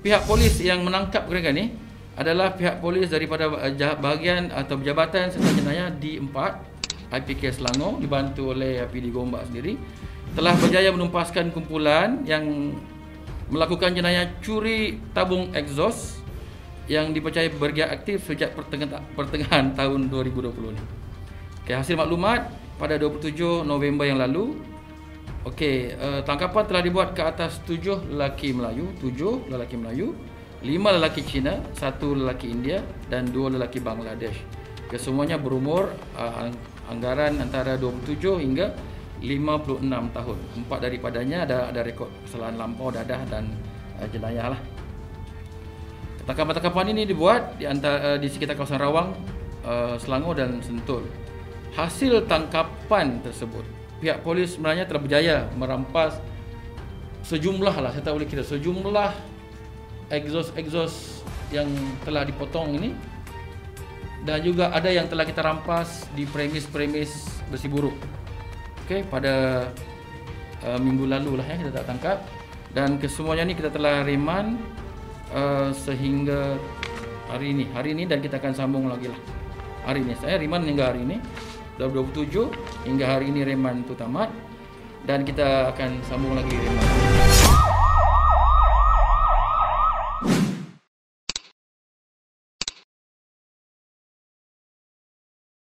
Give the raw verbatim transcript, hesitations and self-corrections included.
pihak polis yang menangkap mereka ni adalah pihak polis daripada bahagian atau jabatan serta jenayah D empat I P K Selangor dibantu oleh P D Gombak sendiri telah berjaya menumpaskan kumpulan yang melakukan jenayah curi tabung egsos yang dipercayai bergiat aktif sejak pertengahan, pertengahan tahun dua ribu dua puluh ni. Okay, hasil maklumat pada dua puluh tujuh November yang lalu, okey, uh, tangkapan telah dibuat ke atas tujuh lelaki Melayu, tujuh lelaki Melayu, lima lelaki Cina, satu lelaki India dan dua lelaki Bangladesh. Kesemuanya berumur uh, anggaran antara dua puluh tujuh hingga lima puluh enam tahun. Empat daripadanya ada ada rekod kesalahan lampau, dadah dan uh, jenayah lah. Tangkapan-tangkapan ini dibuat di antara uh, di sekitar kawasan Rawang, uh, Selangor dan Sentul. Hasil tangkapan tersebut, pihak polis sebenarnya telah berjaya merampas sejumlah lah, saya tak boleh kira, sejumlah egsos-egsos yang telah dipotong ini, dan juga ada yang telah kita rampas di premis-premis besi buruk. Okey, pada uh, minggu lalu lah ya kita tak tangkap, dan kesemuanya ni kita telah reman uh, sehingga hari ini, hari ini dan kita akan sambung lagi lah. Hari ini saya reman hingga hari ini dua puluh tujuh hingga hari ini reman tu tamat dan kita akan sambung lagi reman.